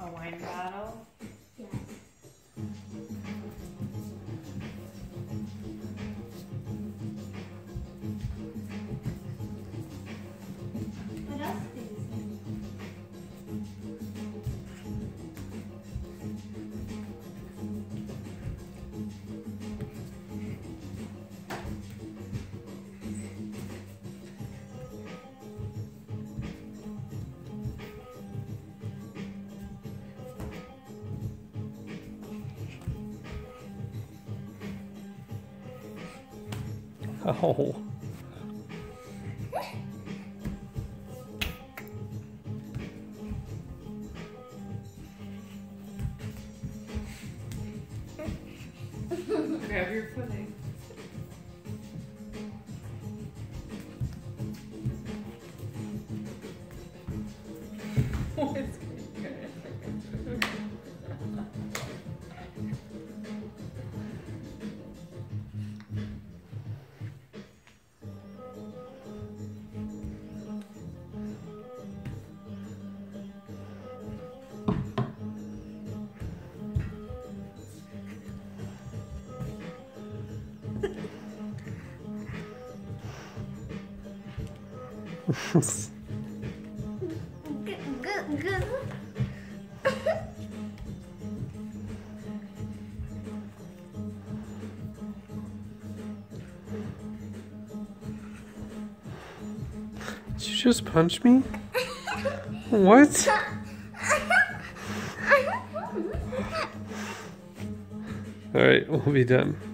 A wine bottle? Yes. What else do you see? Oh. Grab your pudding. Oh, it's good. Good. Did you just punch me? What? Alright, we'll be done.